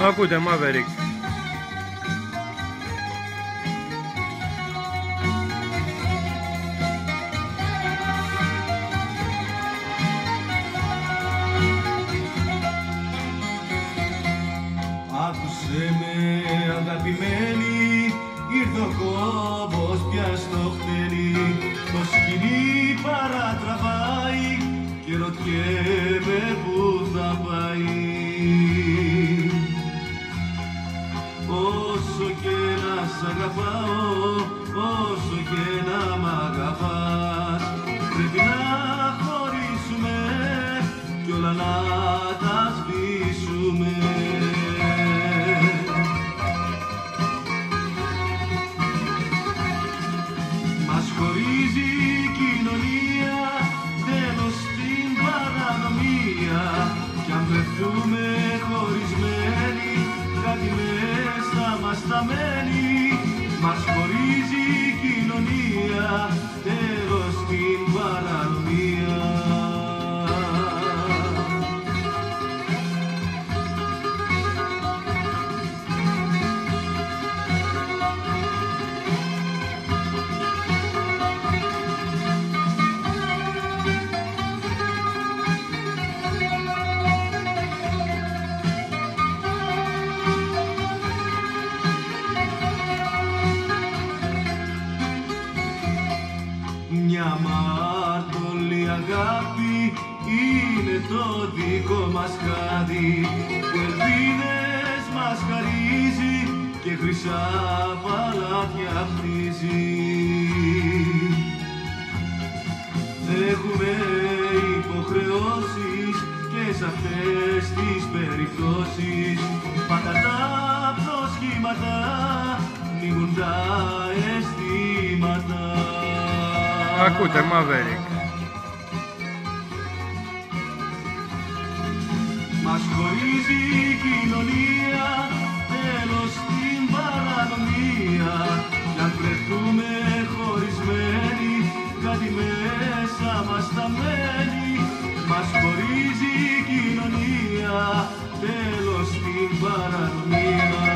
Ακούτε Maverick. Άκουσε με αγαπημένη, ήρθε ο κόμπος πια στο χτένι. Το σκηνή παρατραβάει και ρωτιέμαι που θα πάει. Όσο και να σ' αγαπάω, όσο και να μ' αγαπάς, πρέπει να χωρίσουμε κι όλα να τα σβήσουμε. Μας χωρίζει η κοινωνία, τέλος στην παρανομία, κι αν βρεθούμε χωρισμένοι, κάτι μέσα μας θα μένει. Μας χωρίζει η κοινωνία, τέλος στην παρανομία. Μια αμάρτωλη αγάπη είναι το δικό μας χάδι, που ελπίδες μας χαρίζει και χρυσά παλάτια χτίζει. Έχουμε υποχρεώσεις και σε αυτές τις περιπτώσεις πάντα τα προσχήματα πνίγουν τα αισθήματα. Ακούτε Maverick. Μας χωρίζει η κοινωνία, τέλος στην παρανομία, κι αν βρεθούμε χωρισμένοι, κάτι μέσα μας θα μένει. Μας χωρίζει η κοινωνία, τέλος στην παρανομία.